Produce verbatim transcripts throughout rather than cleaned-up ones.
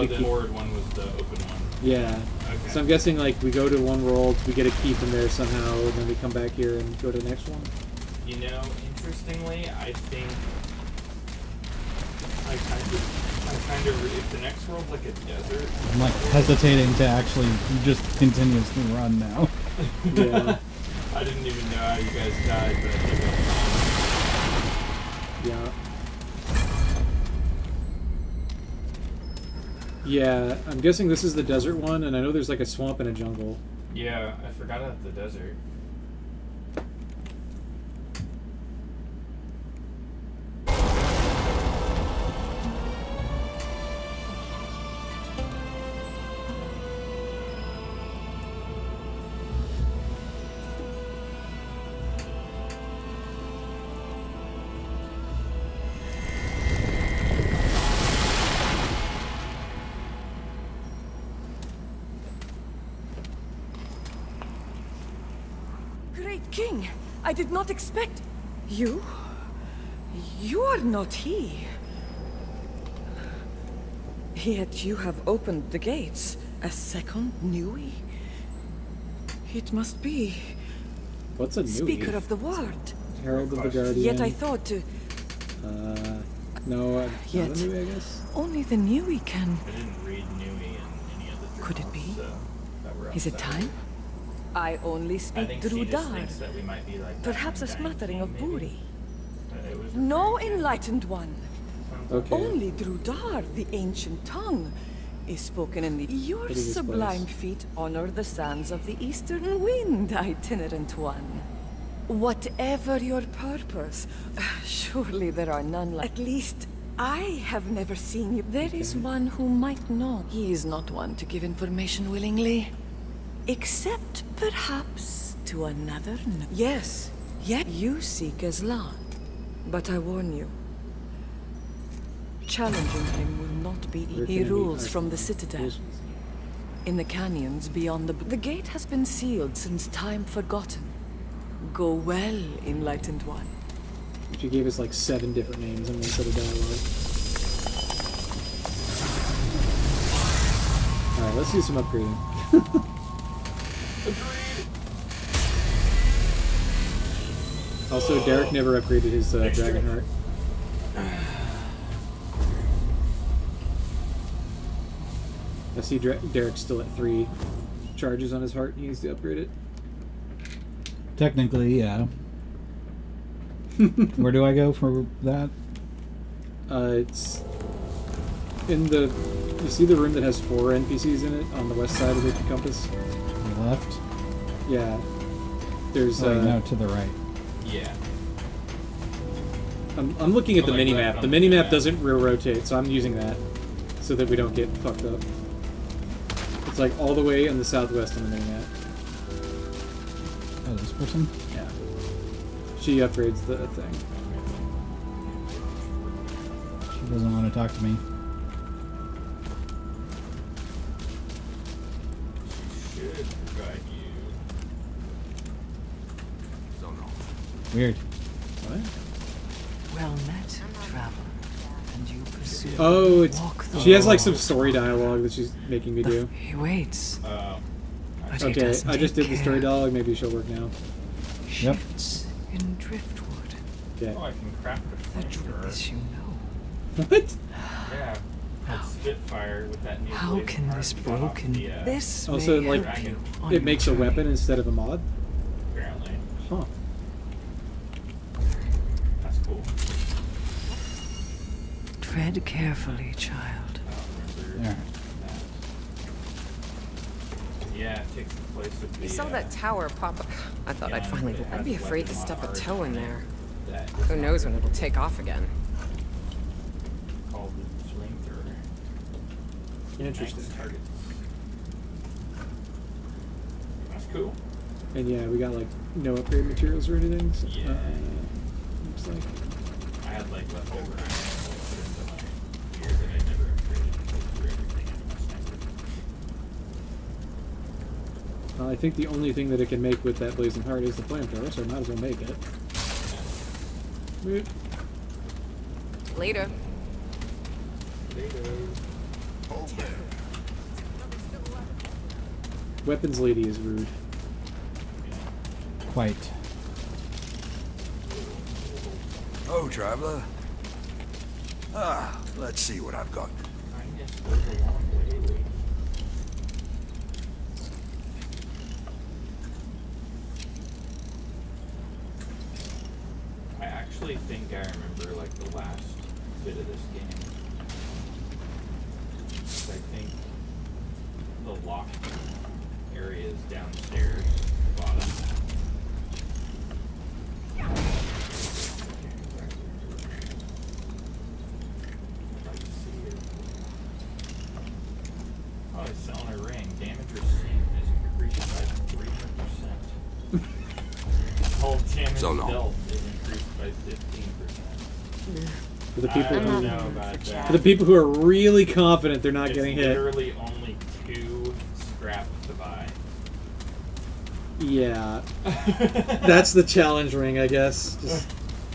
oh, a the key. forward one was the open one. Yeah. Okay. So I'm guessing like we go to one world, we get a key from there somehow, and then we come back here and go to the next one. You know, interestingly, I think I kind of, I kind of, if the next world's like a desert. I'm like hesitating to actually just continuously run now. Yeah. I didn't even know how you guys died, but I think I'm Yeah. Yeah, I'm guessing this is the desert one, and I know there's like a swamp and a jungle. Yeah, I forgot about the desert. King, I did not expect... You? You are not he. Yet you have opened the gates. A second Nui? It must be... What's a Nui? Speaker of the Word. Herald of the Guardian. Yet I thought to... Uh... No, uh, Yet, not a Nui, I guess? Only the Nui can... I didn't read Nui in any of the journals. Could it be? So that were Is it outside. time? I only I speak think she just Drudar. thinks that we might be like Perhaps a that smattering of maybe. Buri. But it was No enlightened one. Okay. Only Drudar, the ancient tongue, is spoken in the... Your What is this sublime place? feet honor the sands of the eastern wind, itinerant one. Whatever your purpose, surely there are none like... At least, I have never seen you. There is one who might know. He is not one to give information willingly. Except, perhaps, to another... No yes, yet you seek Aslan. But I warn you, challenging him will not be easy. He rules from the Citadel, in the canyons beyond the... The gate has been sealed since time forgotten. Go well, enlightened one. She gave us like seven different names in one set of dialogue. Alright, let's do some upgrading. Also, Derek never upgraded his uh, Dragon Heart. I see Dra Derek's still at three charges on his heart. He needs to upgrade it. Technically, yeah. Where do I go for that? Uh, it's in the... You see the room that has four N P Cs in it on the west side of the compass? To the left? Yeah. There's... Oh, uh, no, to the right. Yeah. I'm, I'm looking at Oh, the like mini-map. that The on mini-map the doesn't rear rotate, so I'm using that so that we don't get fucked up. It's like all the way in the southwest on the mini-map. Oh, this person? Yeah. She upgrades the thing. She doesn't want to talk to me. Should guide you. Weird. What? Well met, traveler. And you pursue... Oh, it's... Walk the She has like some road. story dialogue that she's making me do. He waits. Uh, But he Okay, doesn't I just take did the story care. dialogue. Maybe she'll work now. Yep. Shifts in driftwood. Okay. oh, I can craft a The flamethrower. truth you know. What? Yeah. That Spitfire with that new How blazing can heart this shot off broken... the, uh, This Also, may like, help you on it your makes a journey. weapon instead of a mod? apparently. Huh. That's cool. Tread carefully, child. I don't remember Alright. that. Yeah, it takes the place of the... We saw uh, that tower pop up. I thought I'd gun, finally... but it I'd has be afraid to weapon step a mod toe in on it there. that Who knows when it'll take off again. called the flamethrower. Interesting. Nice targets. That's cool. And yeah, we got like no upgrade materials or anything. So, Yeah. uh, looks like. I had like leftover ammo put into my gear that I never upgraded. I threw everything into my sniper. Uh, I think the only thing that it can make with that blazing heart is the flamethrower, so I might as well make it. Boop. Later. Later. weapons lady is rude. Quite. Oh, traveler. Ah, let's see what I've got. I guess there's a long way, lady. I actually think I remember like the last bit of this game. I think the locked area is downstairs, bottom. I'd like to see it. Oh, it's selling a ring. Damage received is increased by three hundred percent. Whole damage So long. dealt is increased by fifteen percent. For the people I who don't know about that. for the people who are really confident they're not It's getting hit. literally only two scraps to buy. Yeah. That's the challenge ring, I guess. Just,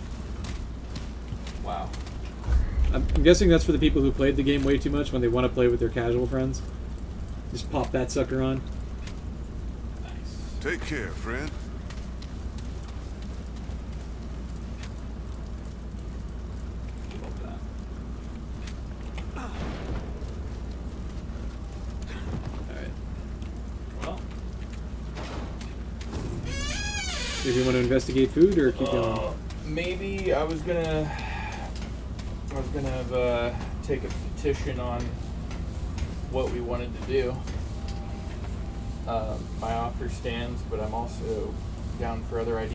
Wow. I'm, I'm guessing that's for the people who played the game way too much when they want to play with their casual friends. Just pop that sucker on. Nice. Take care, friend. Love that. Alright. Well, If you want to investigate food or keep uh, going. maybe I was gonna. I was gonna have, uh, take a petition on what we wanted to do. Um, my offer stands, but I'm also down for other ideas.